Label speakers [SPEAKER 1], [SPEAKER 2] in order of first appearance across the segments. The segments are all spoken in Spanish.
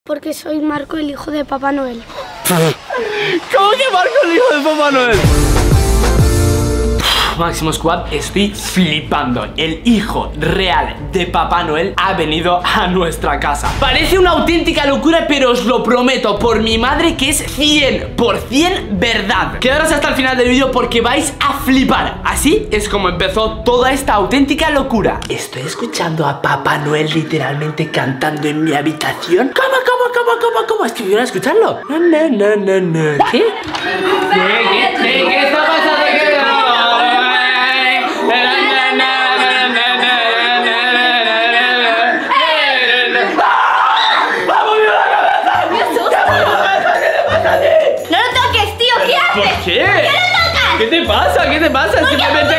[SPEAKER 1] Porque soy Marco, el hijo de Papá Noel.
[SPEAKER 2] ¿Cómo que Marco, el hijo de Papá Noel? Máximo Squad, estoy flipando. El hijo real de Papá Noel ha venido a nuestra casa. Parece una auténtica locura, pero os lo prometo por mi madre que es 100% verdad. Quedaros hasta el final del vídeo porque vais a flipar. Así es como empezó toda esta auténtica locura. Estoy escuchando a Papá Noel literalmente cantando en mi habitación. ¿Cómo? Es que voy a escucharlo. No. ¿Qué? ¿Qué está pasando? ¿Por qué?
[SPEAKER 1] ¿Qué le tocas?
[SPEAKER 2] ¿Qué te pasa? ¿Qué te pasa? Simplemente...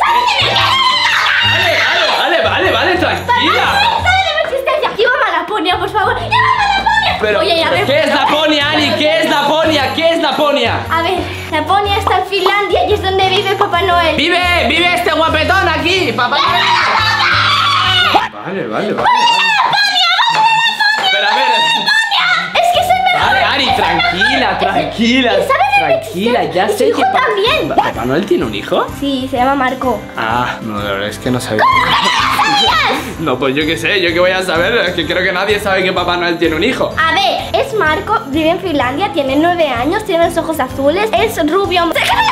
[SPEAKER 2] Vale, tranquila.
[SPEAKER 1] Llévame a Laponia, por favor. Llévame a Laponia.
[SPEAKER 2] Pero,
[SPEAKER 1] oye, a ver,
[SPEAKER 2] ¿qué es Laponia, Ani? ¿Qué es Laponia? ¿Qué es Laponia?
[SPEAKER 1] A ver, Laponia está en Finlandia y es donde vive Papá Noel.
[SPEAKER 2] Vive este guapetón aquí, Papá Noel. Vale. Pero a ver...
[SPEAKER 1] Es que es el mejor.
[SPEAKER 2] Vale, Ari, tranquila. Tranquila, ya sé que
[SPEAKER 1] también.
[SPEAKER 2] ¿Papá Noel tiene un hijo?
[SPEAKER 1] Sí, se llama Marco.
[SPEAKER 2] Ah, no, es que no sabía. No, pues yo qué sé, yo qué voy a saber. Es que creo que nadie sabe que Papá Noel tiene un hijo.
[SPEAKER 1] A ver, es Marco, vive en Finlandia, tiene 9 años, tiene los ojos azules, es rubio.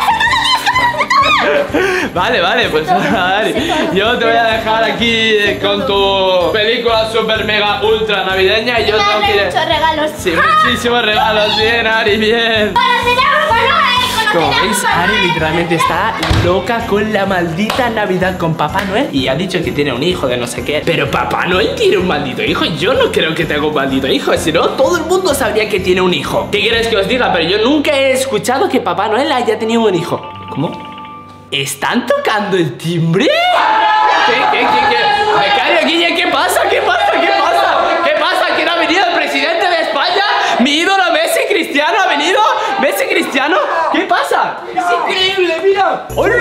[SPEAKER 2] Vale, pues Ari, yo te voy a dejar aquí con tu película super mega ultra navideña y yo tengo que ir.
[SPEAKER 1] Muchos regalos.
[SPEAKER 2] Sí, muchísimos regalos. Bien, Ari, bien. Como veis, Ari literalmente está loca con la maldita Navidad con Papá Noel y ha dicho que tiene un hijo de no sé qué. Pero Papá Noel tiene un maldito hijo. Yo no creo que tenga un maldito hijo, si no, todo el mundo sabría que tiene un hijo. ¿Qué quieres que os diga? Pero yo nunca he escuchado que Papá Noel haya tenido un hijo. ¿Cómo? ¿Están tocando el timbre? ¿Qué? Becario, Guille, ¿qué pasa? ¿Qué pasa? ¿Quién ha venido? ¿El presidente de España? ¿Mi ídolo Messi Cristiano ha venido? ¿Messi Cristiano? ¿Qué pasa? ¡Es increíble, mira! ¡Hola!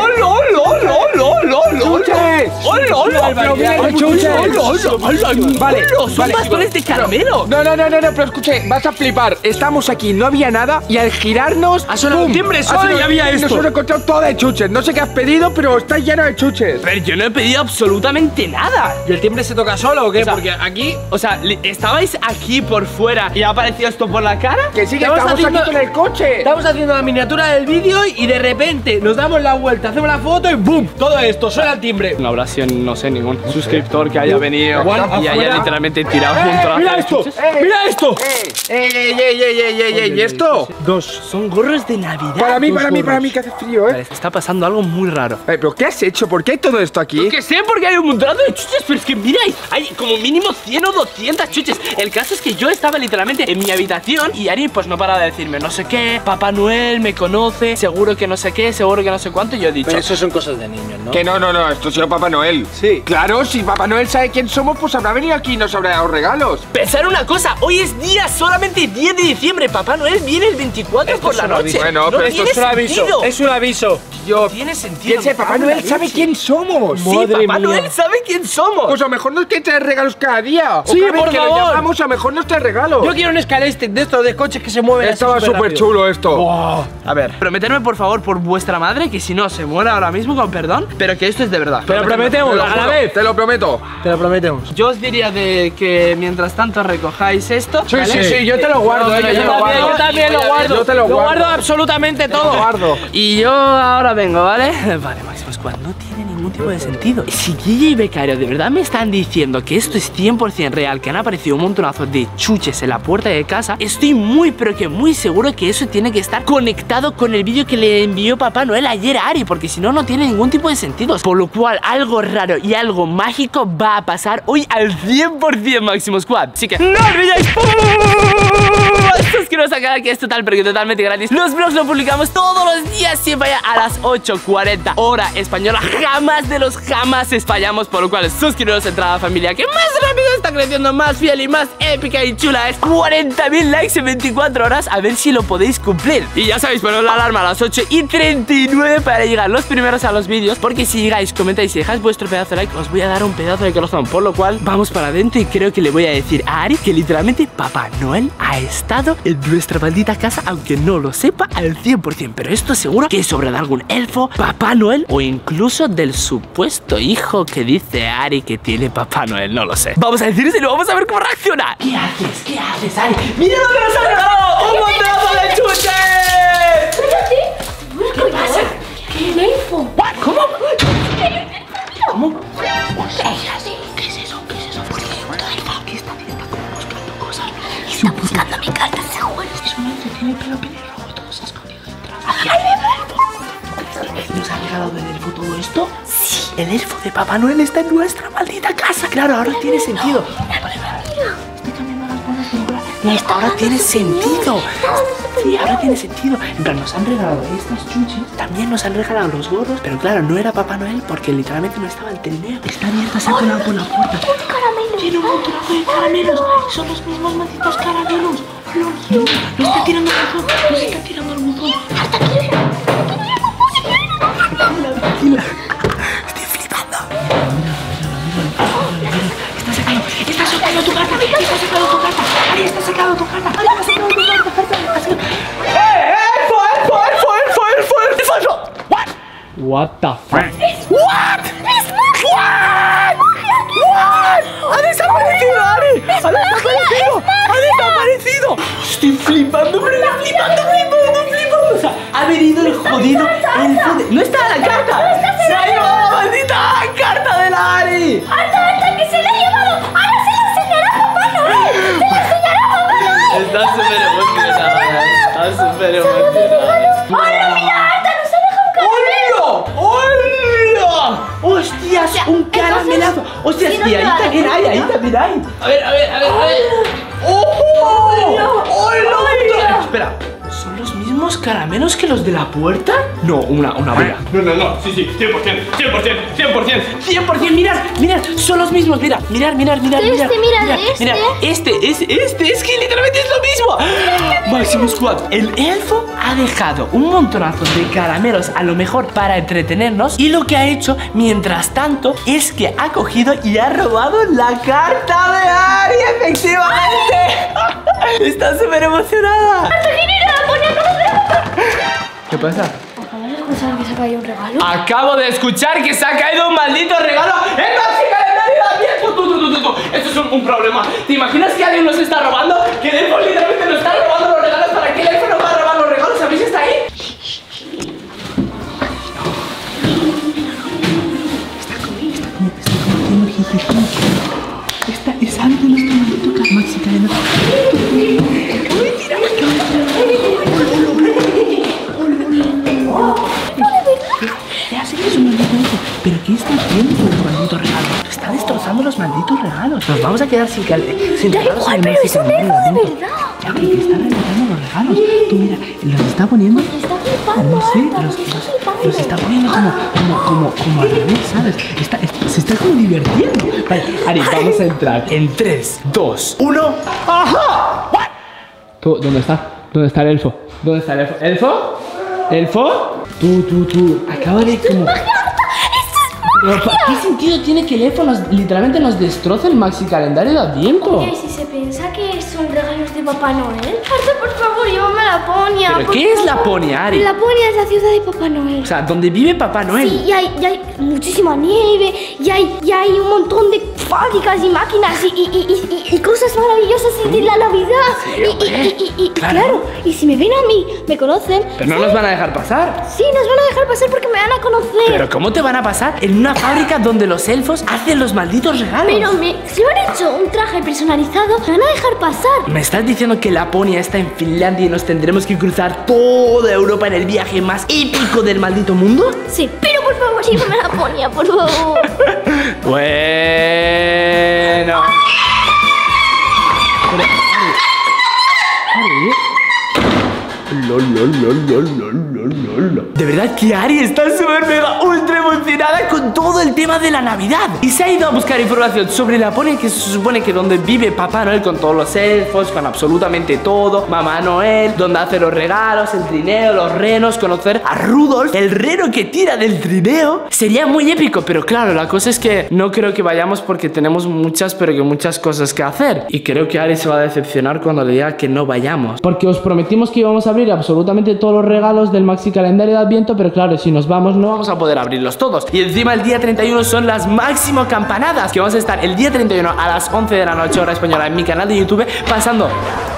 [SPEAKER 3] Vale,
[SPEAKER 2] son bastones de caramelo.
[SPEAKER 3] No, pero escuche, vas a flipar. Estamos aquí, no había nada y al girarnos
[SPEAKER 2] ha sonado el timbre solo y había esto.
[SPEAKER 3] Nos hemos encontrado todo de chuches. No sé qué has pedido, pero está lleno de chuches.
[SPEAKER 2] Pero yo no he pedido absolutamente nada.
[SPEAKER 4] ¿Y el timbre se toca solo o qué?
[SPEAKER 2] O sea,
[SPEAKER 4] porque aquí...
[SPEAKER 2] O sea, ¿estabais aquí por fuera y ha aparecido esto por la cara?
[SPEAKER 3] Que sí, que estamos aquí con el coche.
[SPEAKER 4] Estamos haciendo la miniatura del vídeo y de repente nos damos la vuelta, hacemos la foto y ¡boom! Todo esto, suena el timbre.
[SPEAKER 2] No habrá sido, no sé, ningún suscriptor que haya venido y haya literalmente tirado un trozo.
[SPEAKER 4] ¡Mira esto! ¡Mira esto!
[SPEAKER 3] ¿Y esto?
[SPEAKER 4] Dos.
[SPEAKER 2] Son gorros de Navidad.
[SPEAKER 3] Para mí que hace frío,
[SPEAKER 2] Vale, está pasando algo muy raro.
[SPEAKER 3] ¿Pero qué has hecho? ¿Por qué hay todo esto aquí?
[SPEAKER 2] Que sé, porque hay un montón de chuches, pero es que mira, hay como mínimo 100 o 200 chuches. El caso es que yo estaba literalmente en mi habitación y Ari pues no para de decirme no sé qué, Papá Noel me conoce, seguro que no sé qué, seguro que no sé cuánto, y yo he dicho...
[SPEAKER 4] Pero eso son cosas de niños, ¿no?
[SPEAKER 3] Que no, esto ha sido Papá Noel.
[SPEAKER 4] Sí.
[SPEAKER 3] Claro, si Papá Noel sabe quién somos, pues habrá venido aquí y nos habrá dado regalos.
[SPEAKER 2] Pensar una cosa, hoy es día solamente 10 de diciembre, Papá Noel viene el 24 por la noche.
[SPEAKER 3] Bueno,
[SPEAKER 2] no
[SPEAKER 3] pero
[SPEAKER 2] tiene
[SPEAKER 4] esto es un aviso.
[SPEAKER 2] sentido.
[SPEAKER 4] Es un aviso.
[SPEAKER 3] Yo...
[SPEAKER 2] Tiene sentido.
[SPEAKER 3] Piense, Papá Noel sabe quién somos.
[SPEAKER 2] Sí, Papá Noel sabe quién somos.
[SPEAKER 3] Pues a lo mejor nos quiere traer regalos cada día.
[SPEAKER 4] Sí,
[SPEAKER 3] o cada
[SPEAKER 4] por
[SPEAKER 3] vez que
[SPEAKER 4] favor.
[SPEAKER 3] lo llamamos, a lo mejor nos trae regalos.
[SPEAKER 4] Yo quiero un escaleste de estos de coches que se mueven.
[SPEAKER 3] Estaba súper chulo esto.
[SPEAKER 4] Wow.
[SPEAKER 3] A ver.
[SPEAKER 2] Prometerme por favor por vuestra madre que si no se muera ahora mismo, con perdón, pero que esto es de verdad.
[SPEAKER 4] Pero prometemos, a la vez.
[SPEAKER 3] Te lo prometo.
[SPEAKER 4] Te lo prometemos.
[SPEAKER 2] Yo os diría de que mientras tanto recojáis esto.
[SPEAKER 3] Sí,
[SPEAKER 2] ¿vale?
[SPEAKER 3] sí, yo te lo guardo.
[SPEAKER 4] Yo también lo guardo.
[SPEAKER 3] Yo te lo guardo.
[SPEAKER 4] Lo guardo absolutamente todo.
[SPEAKER 3] Lo guardo.
[SPEAKER 2] Y yo ahora vengo, ¿vale? Vale, Máximo Squad, no tiene ningún tipo de sentido. Si Guille y Becario de verdad me están diciendo que esto es 100% real, que han aparecido un montonazo de chuches en la puerta de casa, estoy muy pero que muy seguro que eso tiene que estar conectado con el vídeo que le envió Papá Noel ayer a Ari, porque si no, no tiene ningún tipo de sentido. Por lo cual, algo raro y algo mágico va a pasar hoy al 100%, Máximo Squad. Así que no olvidéis suscribiros al canal, que es total, pero que totalmente gratis. Los vlogs los publicamos todos los días, siempre a las 8:40 hora española. Jamás de los jamases fallamos, por lo cual suscribiros a Entrada Familia, que más rápido está creciendo, más fiel y más épica y chula. Es 40.000 likes en 24 horas. A ver si lo podéis cumplir. Y ya sabéis, poner la alarma a las 8:39 para llegar los primeros a los vídeos, porque si llegáis, comentáis y dejáis vuestro pedazo de like, os voy a dar un pedazo de corazón. Por lo cual vamos para adentro y creo que le voy a decir a Ari que literalmente Papá Noel ha estado en nuestra maldita casa, aunque no lo sepa al 100%. Pero esto seguro que es obra de algún elfo, Papá Noel o incluso del supuesto hijo que dice Ari que tiene Papá Noel. No lo sé. Vamos a decírselo, vamos a ver cómo reacciona. ¿Qué haces? ¿Qué haces, Ari? ¡Mira lo que nos ha regalado! ¡Un montonazo de chuches!
[SPEAKER 1] ¿Qué pasa? ¿Qué el elfo?
[SPEAKER 2] ¿Cómo? ¿Cómo?
[SPEAKER 1] ¿Qué es eso? ¿Qué es eso? ¿Por qué hay un elfo? ¿Qué está haciendo? Está como buscando cosas. Está buscando mi carta, seguro.
[SPEAKER 2] Es un elfo, tiene el pelo pelirrojo, todo se ha escondido detrás. ¿Nos ha regalado el elfo todo esto? Sí. El elfo de Papá Noel está en nuestra maldita casa. Claro, ahora tiene sentido. Estoy cambiando las bolas de lugar. Ahora tiene sentido. Sí, ahora tiene sentido. En plan, nos han regalado estas chuches. También nos han regalado los gorros. Pero claro, no era Papá Noel porque literalmente no estaba el trineo. Está abierta, se ha colado por la puerta. Tiene un montonazo de caramelos. Son los mismos malditos caramelos. No, nos está tirando al buzón. Nos está tirando al buzón. Tranquila. Estoy flipando. Está sacando tu carta. Está sacando tu carta. Ari, está sacando tu carta. Ari, está sacando tu carta. ¡Elfo! What the fuck? What? ¡Ha desaparecido, Ari! ¡Ha desaparecido! ¡Ha desaparecido! Estoy flipando, pero flipando. O sea, ha venido el jodido elfo de... ¡No está la carta! ¡Se ha llevado la maldita carta de la Ari!
[SPEAKER 1] ¡Alta, que se la ha llevado! ¡Ahora se la enseñará Papá Noel! ¡Se la enseñará Papá Noel!
[SPEAKER 2] Está súper emocionada.
[SPEAKER 1] ¡Hola, mira, Alta! ¡Nos ha dejado un caramelo!
[SPEAKER 2] ¡Hola! ¡Hostias! ¡Un caramelazo! ¡Hostias! Y ahí también hay. A ver. ¡Oh! ¡Hola! Espera. ¿Son los mismos caramelos que los de la puerta? No, una brilla. No, sí, 100%, mirad, son los mismos, mirad. Este, es que literalmente es lo mismo. Máximo Squad, el elfo ha dejado un montonazo de caramelos, a lo mejor para entretenernos, y lo que ha hecho, mientras tanto, es que ha cogido y ha robado la carta de Ari, efectivamente. Está súper emocionada. ¿Qué pasa?
[SPEAKER 1] Acabo de escuchar que se ha caído un regalo.
[SPEAKER 2] Acabo de escuchar que se ha caído un maldito regalo en Maxi Calendario. Tú. Esto es un problema. ¿Te imaginas que alguien nos está robando? Que el elfo literalmente nos está robando los regalos. ¿Para qué el elfo nos va a robar los regalos? ¿Sabéis? Está ahí. Es algo de nuestro maldito Maxi Calendario. Ya sé que es un maldito elfo, pero ¿qué está haciendo con los malditos regalos? Está destrozando los malditos regalos. Nos vamos a quedar sin regalos.
[SPEAKER 1] Pero es un elfo de verdad.
[SPEAKER 2] Ya, pero que está regalando los regalos. Tú mira, los está poniendo.
[SPEAKER 1] Está flipando.
[SPEAKER 2] No sé, los está poniendo como al revés, ¿sabes? Se está como divirtiendo. Vale, Ari, vamos a entrar en 3, 2, 1. ¡Ajá! ¿Tú, dónde está? ¿Dónde está el elfo? ¿Dónde está el elfo? ¿Elfo? ¿Elfo? Tú. Acaba de como... ¿Qué sentido tiene que el elfo literalmente nos destroce el Maxi Calendario de Adviento?
[SPEAKER 1] Oye, si se piensa que son regalos de Papá Noel. Arta, por favor, llévame a Laponia.
[SPEAKER 2] ¿Pero qué es Laponia, Ari?
[SPEAKER 1] Laponia es la ciudad de Papá Noel.
[SPEAKER 2] O sea, donde vive Papá Noel.
[SPEAKER 1] Sí, y hay muchísima nieve, y hay un montón de fábricas y máquinas y cosas maravillosas de la Navidad.
[SPEAKER 2] Sí,
[SPEAKER 1] y claro, y si me ven a mí, me conocen.
[SPEAKER 2] Pero no nos van a dejar pasar.
[SPEAKER 1] Sí, nos van a dejar pasar porque me van a conocer.
[SPEAKER 2] Pero ¿cómo te van a pasar en una fábrica donde los elfos hacen los malditos regalos?
[SPEAKER 1] Pero si me han hecho un traje personalizado, me van a dejar pasar.
[SPEAKER 2] ¿Me estás diciendo que Laponia está en Finlandia y nos tendremos que cruzar toda Europa en el viaje más épico del maldito mundo?
[SPEAKER 1] Sí, pero por favor, llévame a Laponia, por favor.
[SPEAKER 2] Bueno. Pero, Ari, De verdad que Ari está súper mega ultra emocionada con todo el tema de la Navidad. Y se ha ido a buscar información sobre Laponia, que se supone que donde vive Papá Noel con todos los elfos, con absolutamente todo, Mamá Noel, donde hace los regalos, el trineo, los renos, conocer a Rudolf, el reno que tira del trineo. Sería muy épico, pero claro, la cosa es que no creo que vayamos porque tenemos muchas cosas que hacer. Y creo que Ari se va a decepcionar cuando le diga que no vayamos, porque os prometimos que íbamos a abrir absolutamente todos los regalos del maxi calendario de Adviento, pero claro, si nos vamos no vamos a poder abrirlos todos. Y encima el día 31 son las máximo campanadas, que vamos a estar el día 31 a las 11 de la noche hora española en mi canal de YouTube pasando.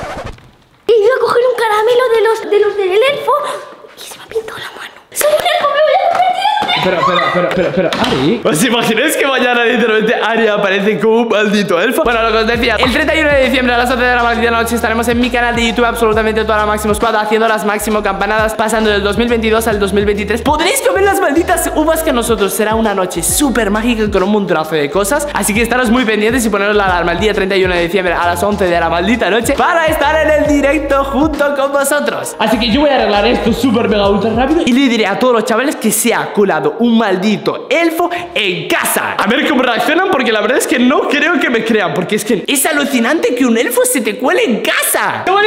[SPEAKER 1] He ido a coger un caramelo de los del elfo y se me ha pintado la mano. ¡Soy un elfo! ¡Me voy a convertir en un elfo!
[SPEAKER 2] Pero, Ari, ¿os imagináis que mañana literalmente Ari aparece como un maldito elfo? Bueno, lo que os decía, el 31 de diciembre a las 11 de la maldita noche estaremos en mi canal de YouTube absolutamente toda la Máximo Squad haciendo las máximo campanadas, pasando del 2022 al 2023. Podréis comer las malditas uvas que nosotros. Será una noche súper mágica con un montonazo de cosas, así que estaros muy pendientes y poneros la alarma el día 31 de diciembre a las 11 de la maldita noche para estar en el directo junto con vosotros. Así que yo voy a arreglar esto súper mega ultra rápido y le diré a todos los chavales que se ha colado un maldito elfo en casa. A ver cómo reaccionan, porque la verdad es que no creo que me crean, porque es que es alucinante que un elfo se te cuele en casa. ¿Qué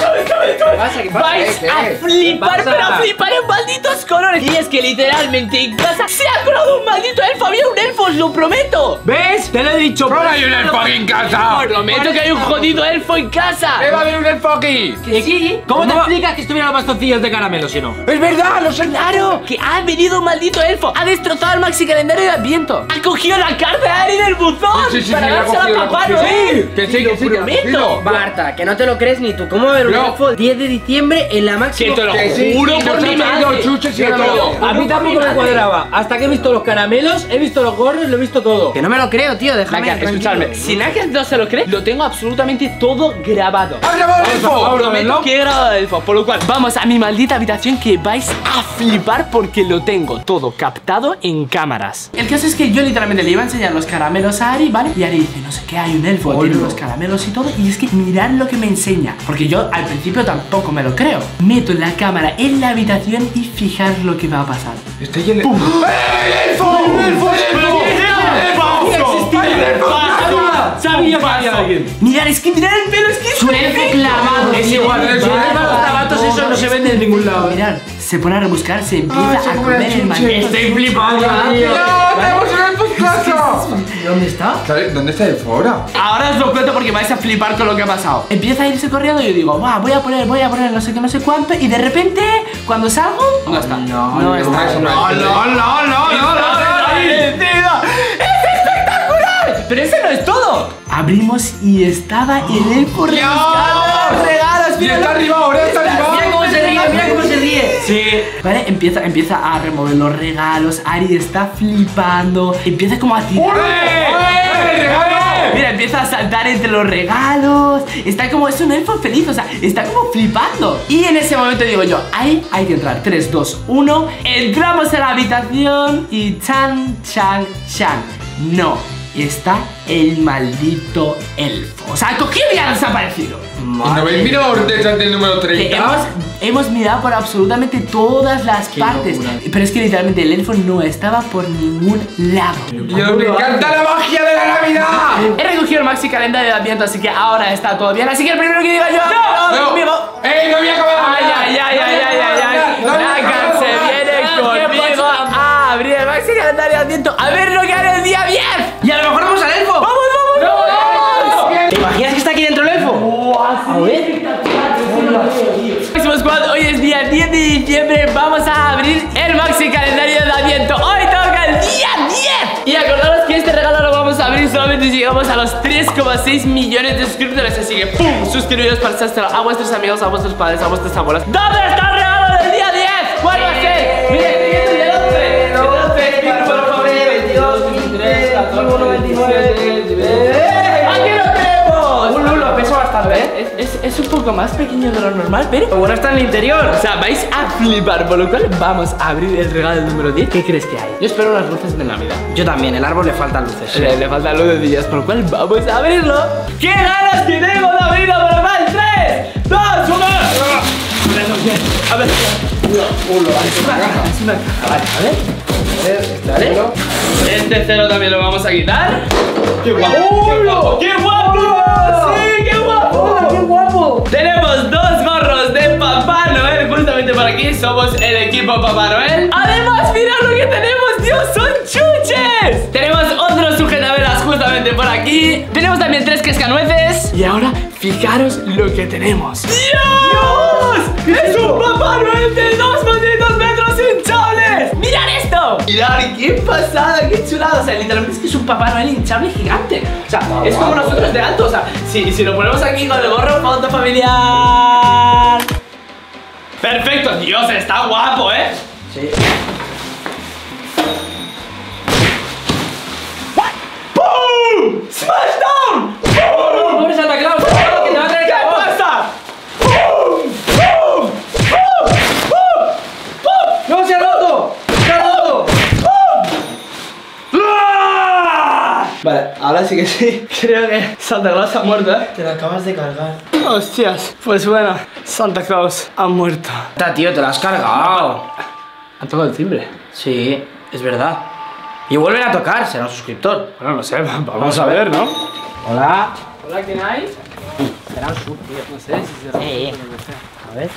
[SPEAKER 2] pasa? Vais a flipar, pero a flipar en malditos colores. Y es que literalmente en casa se ha colado un maldito elfo. Había un elfo, os lo prometo.
[SPEAKER 3] ¿Ves? Te lo he dicho.
[SPEAKER 4] ¡No hay un elfo aquí en casa!
[SPEAKER 2] Os prometo que hay un jodido elfo en casa.
[SPEAKER 3] ¿Qué va a haber un elfo aquí?
[SPEAKER 5] Sí. ¿Cómo te explicas que estuvieran los bastoncillos de caramelo si no?
[SPEAKER 3] ¡Es verdad! ¡Lo sé!
[SPEAKER 2] Claro, que ha venido un maldito elfo. Ha destrozado el maxi calendario de Adviento. Ha cogido la carta de Ari del buzón para dársela a Papá Noel.
[SPEAKER 3] Que sí,
[SPEAKER 2] Lo prometo.
[SPEAKER 5] Marta, que no te lo crees ni tú. ¿Cómo va a haber un elfo 10 de diciembre en la máxima?
[SPEAKER 2] Que te lo
[SPEAKER 3] Que sí,
[SPEAKER 2] juro
[SPEAKER 3] sí,
[SPEAKER 2] por
[SPEAKER 3] nos
[SPEAKER 2] mi
[SPEAKER 3] ha traído
[SPEAKER 2] madre.
[SPEAKER 3] chuches y
[SPEAKER 2] Que te lo
[SPEAKER 3] todo.
[SPEAKER 2] juro
[SPEAKER 5] A mí
[SPEAKER 2] por
[SPEAKER 5] tampoco
[SPEAKER 2] mi
[SPEAKER 5] me
[SPEAKER 2] madre.
[SPEAKER 5] cuadraba. Hasta que he visto los caramelos, he visto los gorros, lo he visto todo. Que no me lo creo, tío, déjame.
[SPEAKER 2] Naka, escuchadme, si Naka no se lo cree, lo tengo absolutamente todo grabado.
[SPEAKER 3] ¡Ha grabado el elfo!
[SPEAKER 2] Prometo que he grabado el elfo. Por lo cual, vamos a mi maldita habitación, que vais a flipar porque lo tengo todo captado en cámaras. El caso es que yo literalmente le iba a enseñar los caramelos a Ari, ¿vale? Y Ari dice, no sé qué, hay un elfo, tiene los caramelos y todo. Y es que mirad lo que me enseña, porque yo al principio tampoco me lo creo. Meto la cámara en la habitación y fijaros lo que va a pasar.
[SPEAKER 3] Estoy en el... ¡El elfo! ¡El elfo!
[SPEAKER 5] Sabía que había alguien.
[SPEAKER 2] Mirad, es que mirad el pelo, es que es
[SPEAKER 5] Un elfo clavado.
[SPEAKER 3] Es igual, es un elfo.
[SPEAKER 5] Los zapatos esos no se venden en ningún lado.
[SPEAKER 2] Mirad, se pone a rebuscar, se empieza
[SPEAKER 3] Ay, se
[SPEAKER 2] a
[SPEAKER 3] come
[SPEAKER 2] comer
[SPEAKER 3] la
[SPEAKER 2] el
[SPEAKER 3] chuche.
[SPEAKER 2] mañana.
[SPEAKER 5] Estoy flipando.
[SPEAKER 3] ¡No! ¡Tenemos un elfo en casa!
[SPEAKER 5] ¿Dónde está?
[SPEAKER 3] ¿Dónde está el elfo ahora?
[SPEAKER 2] Ahora os lo cuento porque vais a flipar con lo que ha pasado. Empieza a irse corriendo y yo digo, va, voy a poner no sé qué, no sé cuánto. Y de repente, cuando salgo, no está. No está.
[SPEAKER 3] eso no es.
[SPEAKER 2] ¡Es espectacular! Pero ese no es todo. Abrimos y estaba el elfo rebuscando los regalos.
[SPEAKER 3] ¡Mira, está arriba ahora! ¡Está arriba!
[SPEAKER 5] Mira cómo se ríe, mira cómo se ríe.
[SPEAKER 2] Sí, vale, empieza a remover los regalos. Ari está flipando. Empieza como a tirar. Mira, empieza a saltar entre los regalos. Está como, es un elfo feliz, o sea, está como flipando. Y en ese momento digo yo, ahí hay que entrar. 3, 2, 1. Entramos a la habitación y chan, chan, chan. No, está el maldito elfo. O sea, cogido y ha desaparecido.
[SPEAKER 3] ¿Y no habéis mirado detrás del número 30?
[SPEAKER 2] Hemos mirado por absolutamente todas las partes. Pero es que literalmente el elfo no estaba por ningún lado.
[SPEAKER 3] ¡Dios, me encanta la magia de la Navidad!
[SPEAKER 2] He recogido el maxi calendario de Adviento, así que ahora está todo bien. Así que el primero que diga yo, no, conmigo.
[SPEAKER 3] ¡Ey, no voy a acabar!
[SPEAKER 2] Ay. Naka se viene conmigo a abrir el maxi calendario de Adviento. A ver lo que haré el día 10.
[SPEAKER 5] Y a lo mejor vamos al elfo.
[SPEAKER 2] ¡Vamos!
[SPEAKER 5] ¿Te imaginas que está aquí dentro el elfo?
[SPEAKER 2] A ver. Máximo Squad, hoy es día 10 de diciembre. Vamos a abrir el maxi calendario de Adviento. Hoy toca el día 10. Y acordaros que este regalo lo vamos a abrir solamente si llegamos a los 3,6 millones de suscriptores. Así que ¡pum! Suscribiros para hacerlo a vuestros amigos, a vuestros padres, a vuestras abuelas. ¿Dónde está el regalo del día 10? ¿Cuál va a ser? Mira, estoy viendo el del 11. El 11 es mi número favorito. 22, 23, 14, 27. ¡Aquí lo tenemos! Un lulo, pesa bastante, ¿eh? Es un poco más pequeño de lo normal, pero
[SPEAKER 5] Bueno, está en el interior.
[SPEAKER 2] o sea, vais a flipar, por lo cual vamos a abrir el regalo número 10. ¿Qué crees que hay? Yo espero las luces de Navidad.
[SPEAKER 5] Yo también, el árbol le faltan luces.
[SPEAKER 2] Le faltan luces, por lo cual vamos a abrirlo. ¡Qué ganas que tengo de abrirlo, por lo cual! ¡3, 2, 1! Vale. Este cero también lo vamos a quitar. ¡Qué guapo! ¡Qué guapo! ¡Sí, qué guapo!
[SPEAKER 5] ¡Qué guapo!
[SPEAKER 2] Tenemos dos gorros de Papá Noel justamente por aquí. Somos el equipo Papá Noel. Además, mirad lo que tenemos, Dios, son chuches. Tenemos otros sujetabelas justamente por aquí. Tenemos también 3 cascanueces. Y ahora, fijaros lo que tenemos. ¡Dios! ¡Es un Papá Noel de 2 malditos metros hinchables! ¡Mirad esto! Mirad, qué pasada, qué chulada. O sea, literalmente es que es un Papá Noel hinchable gigante. O sea, es como nosotros de alto. O sea, si lo ponemos aquí con el gorro, foto familiar. Perfecto, Dios, está guapo, ¿eh?
[SPEAKER 5] Sí.
[SPEAKER 2] ¡Pum! ¡Smashdown! ¡Pum!
[SPEAKER 5] ¡Pobre Santa Claus! ¡Que te va a traer
[SPEAKER 2] ¿Qué
[SPEAKER 5] cagón!
[SPEAKER 2] pasa? ¡Pum! ¡Pum! ¡Pum! ¡Pum! ¡Pum!
[SPEAKER 5] ¡No, se ha roto! ¡Se ha roto!
[SPEAKER 2] ¡Ah! Vale, ahora sí que sí. Creo que Santa Claus ha muerto, ¿eh?
[SPEAKER 5] Te lo acabas de cargar.
[SPEAKER 2] Hostias, pues bueno, Santa Claus ha muerto.
[SPEAKER 5] Tío, te lo has cargado.
[SPEAKER 2] Han tocado el timbre.
[SPEAKER 5] Sí, es verdad. Y vuelven a tocar, será un suscriptor.
[SPEAKER 2] Bueno, no sé, vamos a ver, ¿no?
[SPEAKER 5] Hola.
[SPEAKER 2] Hola, ¿quién hay?
[SPEAKER 5] Será un sub, tío.
[SPEAKER 2] No sé si se
[SPEAKER 5] Sí. A ver.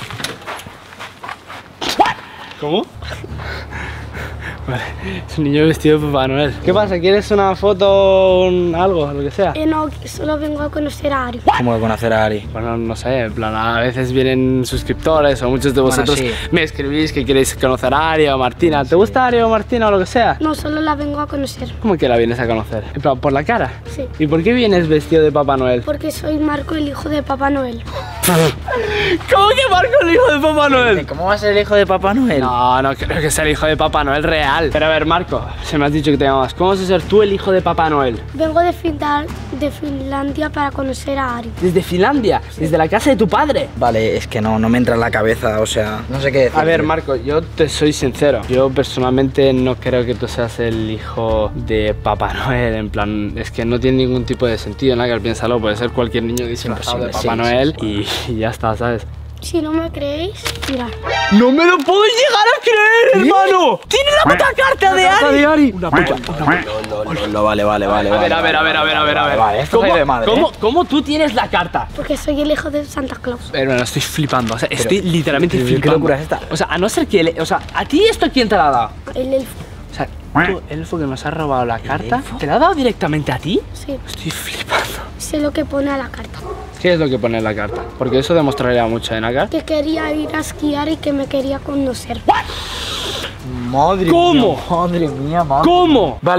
[SPEAKER 2] ¿Cómo? Vale, es un niño vestido de Papá Noel. ¿Qué pasa? ¿Quieres una foto, algo, lo que sea?
[SPEAKER 1] No, solo vengo a conocer a Ari.
[SPEAKER 5] ¿Cómo de conocer a Ari?
[SPEAKER 2] Bueno, no sé, en plan, a veces vienen suscriptores o muchos de vosotros
[SPEAKER 5] sí.
[SPEAKER 2] me escribís que queréis conocer a Ari o a Martina. ¿Te gusta Ari o Martina o lo que sea?
[SPEAKER 1] No, solo la vengo a conocer.
[SPEAKER 2] ¿Cómo que la vienes a conocer? En plan, ¿por la cara?
[SPEAKER 1] Sí.
[SPEAKER 2] ¿Y por qué vienes vestido de Papá Noel?
[SPEAKER 1] Porque soy Marco, el hijo de Papá Noel.
[SPEAKER 2] ¿Cómo que Marco el hijo de Papá Noel?
[SPEAKER 5] ¿Cómo va a ser el hijo de Papá Noel?
[SPEAKER 2] No, no creo que sea el hijo de Papá Noel real. Pero a ver, Marco, se me has dicho que te llamas. ¿Cómo vas a ser tú el hijo de Papá Noel?
[SPEAKER 1] Vengo de Finlandia para conocer a Ari.
[SPEAKER 2] ¿Desde Finlandia? ¿Desde la casa de tu padre?
[SPEAKER 5] Vale, es que no me entra en la cabeza, o sea, no sé qué decir.
[SPEAKER 2] A ver, Marco, yo te soy sincero. Yo personalmente no creo que tú seas el hijo de Papá Noel. En plan, es que no tiene ningún tipo de sentido, ¿no? Que piénsalo, puede ser cualquier niño disfrazado de Papá Noel y ya está, ¿sabes?
[SPEAKER 1] Si no me creéis, mirad.
[SPEAKER 2] ¡No me lo puedo llegar a creer, hermano! ¡Tiene la puta carta de Ari! Una puta.
[SPEAKER 5] Vale.
[SPEAKER 2] A ver. ¿Cómo tú tienes la carta?
[SPEAKER 1] Porque soy el hijo de Santa Claus.
[SPEAKER 2] Hermano, estoy flipando, o sea, estoy literalmente flipando.
[SPEAKER 5] ¿Qué locura es esta?
[SPEAKER 2] O sea, a no ser que... O sea, ¿a ti esto quién te la ha dado?
[SPEAKER 1] El elfo.
[SPEAKER 2] O sea, tú, el elfo que nos ha robado la carta, ¿te la ha dado directamente a ti?
[SPEAKER 1] Sí.
[SPEAKER 2] Estoy flipando.
[SPEAKER 1] Sé lo que pone a la carta.
[SPEAKER 2] ¿Qué es lo que pone en la carta? Porque eso demostraría mucho, ¿eh, Naka?
[SPEAKER 1] Que quería ir a esquiar y que me quería conocer.
[SPEAKER 5] Madre
[SPEAKER 2] ¿Cómo?
[SPEAKER 5] mía, madre mía.
[SPEAKER 2] ¿Cómo?
[SPEAKER 5] Vale.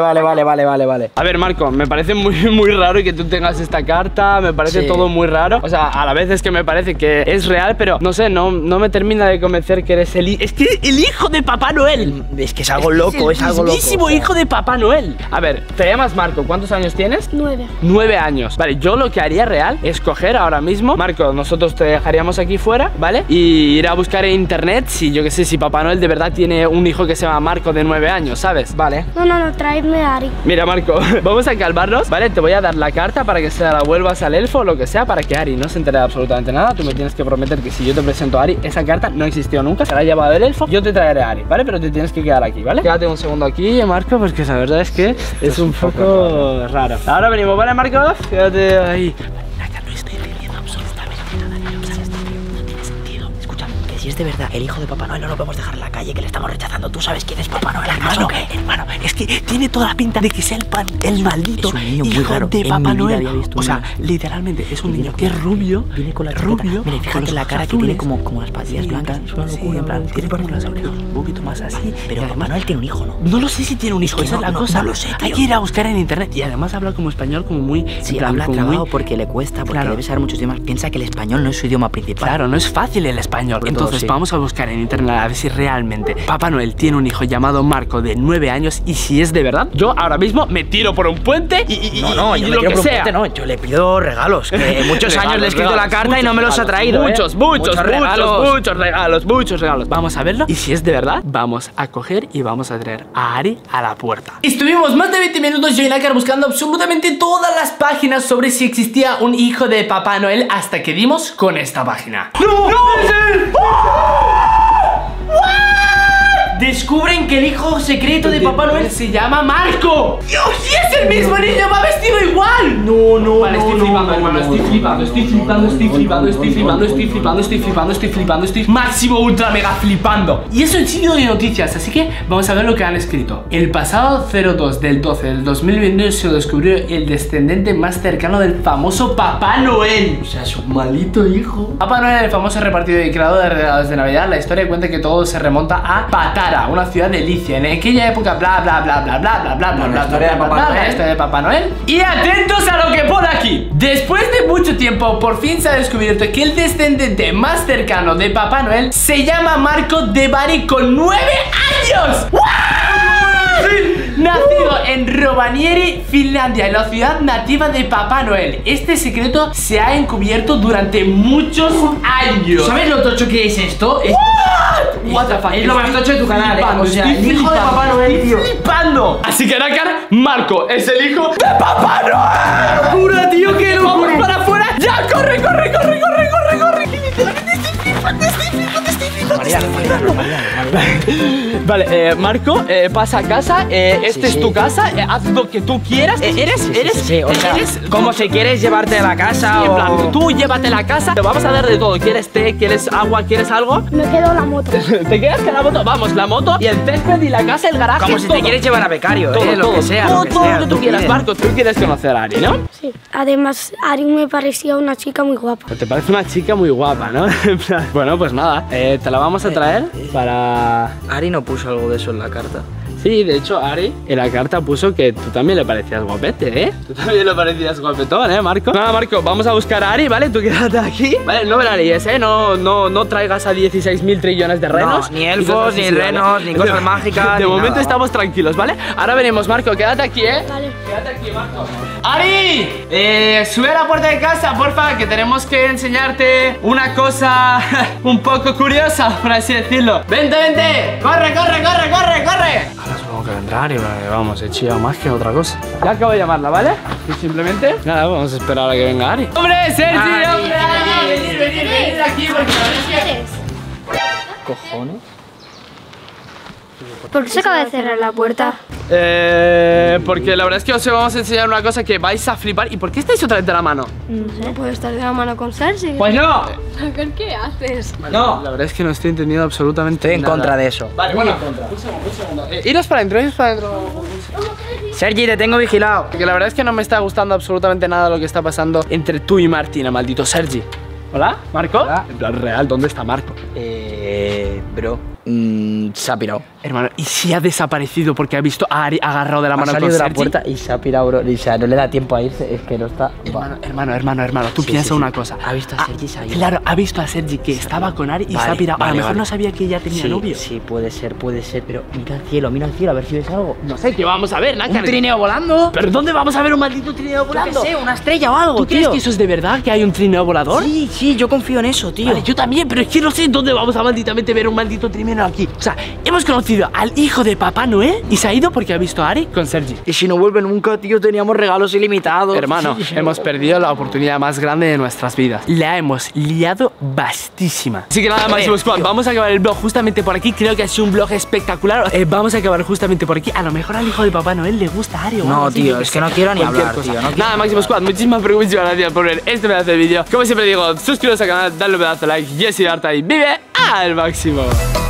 [SPEAKER 2] A ver, Marco, me parece muy raro que tú tengas esta carta. Me parece
[SPEAKER 5] Sí.
[SPEAKER 2] todo muy raro. O sea, a la vez es que me parece que es real, pero no sé, no me termina de convencer que eres es que el hijo de Papá Noel.
[SPEAKER 5] Es que es algo loco, es algo loco.
[SPEAKER 2] mismísimo hijo de Papá Noel. A ver, te llamas Marco, ¿cuántos años tienes?
[SPEAKER 1] 9.
[SPEAKER 2] 9 años. Vale, yo lo que haría real es coger ahora mismo, Marco, nosotros te dejaríamos aquí fuera, ¿vale? Y ir a buscar en internet si, yo que sé, si Papá Noel de verdad tiene un hijo que se llama Marco de 9 años, ¿sabes?
[SPEAKER 5] Vale.
[SPEAKER 1] No, traedme a Ari.
[SPEAKER 2] Mira, Marco, vamos a calmarnos, ¿vale? Te voy a dar la carta para que se la vuelvas al elfo o lo que sea, para que Ari no se entere de absolutamente nada. Tú me tienes que prometer que si yo te presento a Ari, esa carta no existió nunca, se la ha llevado el elfo, yo te traeré a Ari, ¿vale? Pero te tienes que quedar aquí, ¿vale? Quédate un segundo aquí, Marco, porque la verdad es que es un poco raro. Ahora venimos, ¿vale, Marco? Quédate ahí.
[SPEAKER 6] No estoy entendiendo absolutamente nada. O sea, esto no tiene sentido. Escucha, que si es de verdad el hijo de Papá Noel, no lo podemos dejar en la calle, que le estamos rechazando. ¿Tú sabes quién es Papá Noel, hermano? Hermano, es que tiene toda la pinta de que sea el maldito
[SPEAKER 5] Es un niño muy
[SPEAKER 6] hijo
[SPEAKER 5] raro.
[SPEAKER 6] de
[SPEAKER 5] En
[SPEAKER 6] Papá
[SPEAKER 5] mi vida
[SPEAKER 6] Noel.
[SPEAKER 5] había visto
[SPEAKER 6] O sea,
[SPEAKER 5] un
[SPEAKER 6] literalmente es un niño que es rubio.
[SPEAKER 5] Viene con la
[SPEAKER 6] rubio.
[SPEAKER 5] Mira, fíjate la cara que tiene como las patillas blancas.
[SPEAKER 6] Es una locura, en plan, tiene como las orejas un poquito más así.
[SPEAKER 5] Pero Papá Noel tiene un hijo, ¿no?
[SPEAKER 6] No lo sé si tiene un hijo,
[SPEAKER 5] que
[SPEAKER 6] esa es la
[SPEAKER 5] no
[SPEAKER 6] cosa.
[SPEAKER 5] lo sé, tío.
[SPEAKER 6] Hay que ir a buscar en internet. Y además habla como español, como muy.
[SPEAKER 5] Sí,
[SPEAKER 6] en plan,
[SPEAKER 5] habla
[SPEAKER 6] como
[SPEAKER 5] trabado
[SPEAKER 6] muy-
[SPEAKER 5] porque le cuesta, porque
[SPEAKER 6] Claro.
[SPEAKER 5] debe saber muchos idiomas. Piensa que el español no es su idioma principal.
[SPEAKER 6] Claro, no es fácil el español.
[SPEAKER 5] Sobre todo,
[SPEAKER 6] Entonces
[SPEAKER 5] sí.
[SPEAKER 6] vamos a buscar en internet a ver si realmente Papá Noel tiene un hijo llamado Marco de 9 años y si es de verdad, yo ahora mismo me tiro por un puente y
[SPEAKER 5] No, yo
[SPEAKER 6] y
[SPEAKER 5] me
[SPEAKER 6] lo
[SPEAKER 5] quiero
[SPEAKER 6] que
[SPEAKER 5] por un
[SPEAKER 6] sea.
[SPEAKER 5] puente, no, yo le pido regalos. Que muchos años le he escrito la carta y no me los ha traído.
[SPEAKER 2] Muchos regalos.
[SPEAKER 6] Vamos a verlo y si es de verdad, vamos a coger y vamos a traer a Ari a la puerta. Estuvimos más de 20 minutos yo y Nácar buscando absolutamente todas las páginas sobre si existía un hijo de Papá Noel hasta que dimos con esta página. ¡No! ¡No!
[SPEAKER 2] descubren que el hijo secreto de Papá Noel se llama Marco. ¡Dios! ¡Y es el mismo niño! ¡Va vestido igual! No, vale, estoy flipando, estoy máximo ultra mega flipando. Y eso ha sido de noticias, así que vamos a ver lo que han escrito. El pasado 02 del 12 del 2021 se descubrió el descendente más cercano del famoso Papá Noel. O sea, es un malito hijo. Papá Noel, el famoso repartidor y creador de regalos de Navidad. La historia cuenta que todo se remonta a Patara, una ciudad de Licia. En aquella época, bla bla bla bla bla bla bla bla, la historia de Papá Noel. Y atentos a lo que pone aquí. Después de mucho tiempo, por fin se ha descubierto que el descendente más cercano de Papá Noel se llama Marco de Bari con 9 años. Nacido en Rovaniemi, Finlandia, en la ciudad nativa de Papá Noel. Este secreto se ha encubierto durante muchos años.
[SPEAKER 5] ¿Sabes lo tocho que es esto?
[SPEAKER 2] What the fuck?
[SPEAKER 5] Es lo más tocho de tu canal,
[SPEAKER 2] O sea, el hijo de Papá Noel, tío. Flipando. Así que Nakar, Marco es el hijo de Papá Noel. ¡Locura, tío! ¡Qué locura! ¡Vamos para afuera! ¡Ya! ¡Corre! Vale, Marco, pasa a casa. Esta es tu casa. Haz lo que tú quieras.
[SPEAKER 6] Sí, o sea, como si quieres llevarte a la casa
[SPEAKER 2] Sí,
[SPEAKER 6] o...
[SPEAKER 2] en plan, tú llévate la casa. Te vamos a dar de todo. ¿Quieres té? ¿Quieres agua? ¿Quieres algo?
[SPEAKER 1] Me quedo la moto.
[SPEAKER 2] ¿Te quedas con la moto? Vamos, la moto y el césped y la casa, el garaje.
[SPEAKER 6] Como si
[SPEAKER 2] todo.
[SPEAKER 6] te quieres llevar a becario,
[SPEAKER 2] Todo,
[SPEAKER 6] lo que sea,
[SPEAKER 2] todo,
[SPEAKER 6] lo que
[SPEAKER 2] todo
[SPEAKER 6] sea.
[SPEAKER 2] lo que tú quieras, Marco. Tú quieres conocer a Ari, ¿no?
[SPEAKER 1] Sí. Además, Ari me parecía una chica muy guapa.
[SPEAKER 2] Te parece una chica muy guapa, ¿no? Bueno, pues nada, te la vamos a traer para...
[SPEAKER 6] Ari no puso algo de eso en la carta.
[SPEAKER 2] Sí, de hecho, Ari en la carta puso que tú también le parecías guapete, ¿eh? Tú también le parecías guapetón, ¿eh, Marco? Nada, Marco, vamos a buscar a Ari, ¿vale? Tú quédate aquí, ¿vale? No venaríes, ¿eh? No traigas a 16.000 trillones de renos.
[SPEAKER 6] No, ni elfos, ni renos, ni cosas mágicas.
[SPEAKER 2] De
[SPEAKER 6] ni
[SPEAKER 2] momento
[SPEAKER 6] nada.
[SPEAKER 2] estamos tranquilos, ¿vale? Ahora venimos, Marco, quédate aquí, ¿eh?
[SPEAKER 1] Vale.
[SPEAKER 2] Quédate aquí, Marco. ¡Ari! Sube a la puerta de casa, porfa, que tenemos que enseñarte una cosa un poco curiosa, por así decirlo. ¡Vente! ¡Corre! Ahora supongo que vendrá Ari, vamos, he chillado más que otra cosa. Ya acabo de llamarla, ¿vale? Y simplemente, nada, vamos a esperar a que venga Ari. ¡Hombre, Sergi! ¡Hombre! ¡Venid aquí! Porque la verdad es que...
[SPEAKER 6] ¿Cojones?
[SPEAKER 1] ¿Por qué se acaba de cerrar la puerta?
[SPEAKER 2] Porque la verdad es que os vamos a enseñar una cosa que vais a flipar. ¿Y por qué estáis otra vez de la mano?
[SPEAKER 1] No puedo estar de la mano con Sergi.
[SPEAKER 2] Pues no.
[SPEAKER 7] ¿Qué haces?
[SPEAKER 2] No. La verdad es que no estoy entendiendo absolutamente
[SPEAKER 6] Estoy en
[SPEAKER 2] nada.
[SPEAKER 6] contra de eso.
[SPEAKER 2] Vale, bueno, un segundo. Iros para adentro,
[SPEAKER 6] Sergi, te tengo vigilado.
[SPEAKER 2] Porque la verdad es que no me está gustando absolutamente nada lo que está pasando entre tú y Martina, maldito Sergi. ¿Hola? ¿Marco?
[SPEAKER 6] Hola.
[SPEAKER 2] En plan real, ¿dónde está Marco?
[SPEAKER 6] Bro, se ha pirado.
[SPEAKER 2] Hermano, ¿y si ha desaparecido porque ha visto a Ari agarrado de la mano
[SPEAKER 6] Ha
[SPEAKER 2] con
[SPEAKER 6] salido de la
[SPEAKER 2] Sergi?
[SPEAKER 6] puerta y se ha pirado, bro. O sea, no le da tiempo a irse, es que no está...
[SPEAKER 2] Hermano, tú
[SPEAKER 6] Sí,
[SPEAKER 2] piensa
[SPEAKER 6] sí,
[SPEAKER 2] una
[SPEAKER 6] sí.
[SPEAKER 2] cosa.
[SPEAKER 6] Ha visto a Sergi y se ha ido.
[SPEAKER 2] Claro, ha visto a Sergi que estaba con Ari y se ha pirado. A lo mejor no sabía que ella tenía novio.
[SPEAKER 6] Sí, puede ser, pero mira al cielo, a ver si ves algo.
[SPEAKER 2] No sé, ¿qué vamos a ver, Nácar?
[SPEAKER 6] ¿Un trineo volando?
[SPEAKER 2] ¿Pero dónde vamos a ver un maldito trineo volando?
[SPEAKER 6] Yo qué sé, una estrella o algo,
[SPEAKER 2] ¿Tú
[SPEAKER 6] tío.
[SPEAKER 2] crees que eso es de verdad, que hay un trineo volador?
[SPEAKER 6] Sí, yo confío en eso, tío.
[SPEAKER 2] Vale, yo también, pero es que no sé dónde vamos a malditamente ver un maldito trineo aquí. O sea, hemos conocido al hijo de Papá Noel y se ha ido porque ha visto a Ari con Sergi.
[SPEAKER 6] Y si no vuelve nunca, tío, teníamos regalos ilimitados.
[SPEAKER 2] Hermano, hemos perdido la oportunidad más grande de nuestras vidas. La hemos liado bastísima. Así que nada, Máximo Squad, vamos a acabar el vlog justamente por aquí. Creo que ha sido un vlog espectacular. Vamos a acabar justamente por aquí. A lo mejor al hijo de Papá Noel le gusta a Ari o
[SPEAKER 6] No,
[SPEAKER 2] algo así,
[SPEAKER 6] tío,
[SPEAKER 2] yo qué
[SPEAKER 6] es
[SPEAKER 2] sé.
[SPEAKER 6] que no quiero ni
[SPEAKER 2] Cualquier
[SPEAKER 6] hablar,
[SPEAKER 2] cosa.
[SPEAKER 6] tío, no quiero
[SPEAKER 2] Nada, Máximo Squad, muchísimas gracias por ver este pedazo de vídeo. Como siempre digo, suscribiros al canal, dadle un pedazo de like y así darte ahí. ¡Vive al máximo!